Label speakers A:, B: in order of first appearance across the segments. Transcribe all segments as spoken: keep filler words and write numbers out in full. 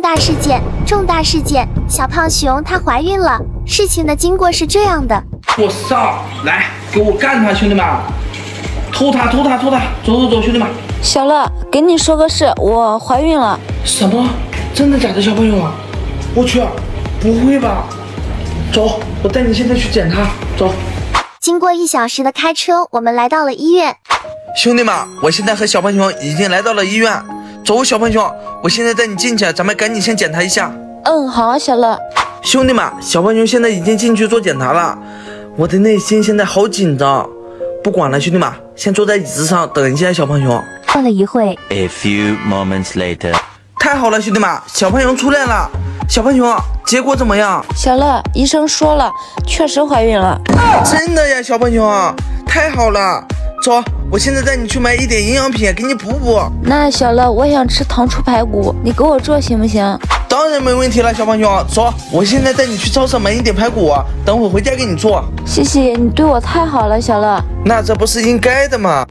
A: 大事件，重大事件！小胖熊她怀孕了。事情的经过是这样的。
B: 我操！来，给我干他，兄弟们！偷他，偷他，偷他！走走走，兄弟们！
C: 小乐，跟你说个事，我怀孕了。
B: 什么？真的假的，小朋友？我去，不会吧？走，我带你现在去检查。走。
A: 经过一小时的开车，我们来到了医院。
D: 兄弟们，我现在和小胖熊已经来到了医院。走，小胖熊，我现在带你进去，咱们赶紧先检查一下。
C: 嗯，好啊，小乐。
D: 兄弟们，小胖熊现在已经进去做检查了，我的内心现在好紧张。不管了，兄弟们，先坐在椅子上等一下小胖熊。
A: 过了一会
E: ，A few moments later，
D: 太好了，兄弟们，小胖熊出来了。小胖熊，结果怎么样？
C: 小乐，医生说了，确实怀孕了。
D: 真的呀，小胖熊，太好了。走，我现在带你去买一点营养品给你补补。
C: 那小乐，我想吃糖醋排骨，你给我做行不行？
D: 当然没问题了，小胖熊，走，我现在带你去超市买一点排骨，等会回家给你做。
C: 谢谢你，对我太好了，小乐。
D: 那这不是应该的吗？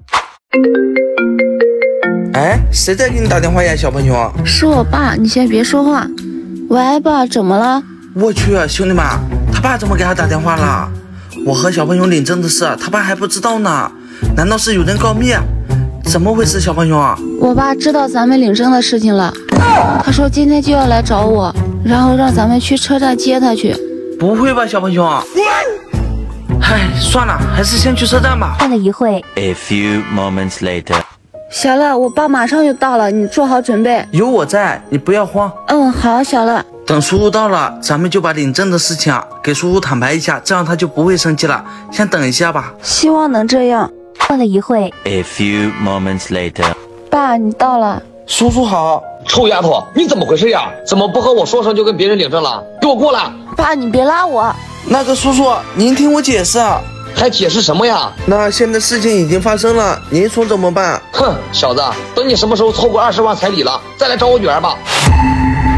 D: 哎，谁在给你打电话呀，小胖熊？
C: 是我爸，你先别说话。喂，爸，怎么了？
D: 我去，兄弟们，他爸怎么给他打电话了？我和小胖熊领证的事，他爸还不知道呢。难道是有人告密？怎么回事，小胖熊？
C: 我爸知道咱们领证的事情了，他说今天就要来找我，然后让咱们去车站接他去。
D: 不会吧，小胖熊？唉，算了，还是先去车站吧。
A: 过了一会
E: ，A few moments later，
C: 小乐，我爸马上就到了，你做好准备。
D: 有我在，你不要慌。
C: 嗯，好，小乐。
D: 等叔叔到了，咱们就把领证的事情给叔叔坦白一下，这样他就不会生气了。先等一下吧。
C: 希望能这样。
A: 过了一会
E: ，A few moments later，
C: 爸，你到了。
D: 叔叔好。
F: 臭丫头，你怎么回事呀？怎么不和我说声就跟别人领证了？给我过来！
C: 爸，你别拉我。
D: 那个叔叔，您听我解释。
F: 还解释什么呀？
D: 那现在事情已经发生了，您说怎么办？
F: 哼，小子，等你什么时候凑够二十万彩礼了，再来找我女儿吧。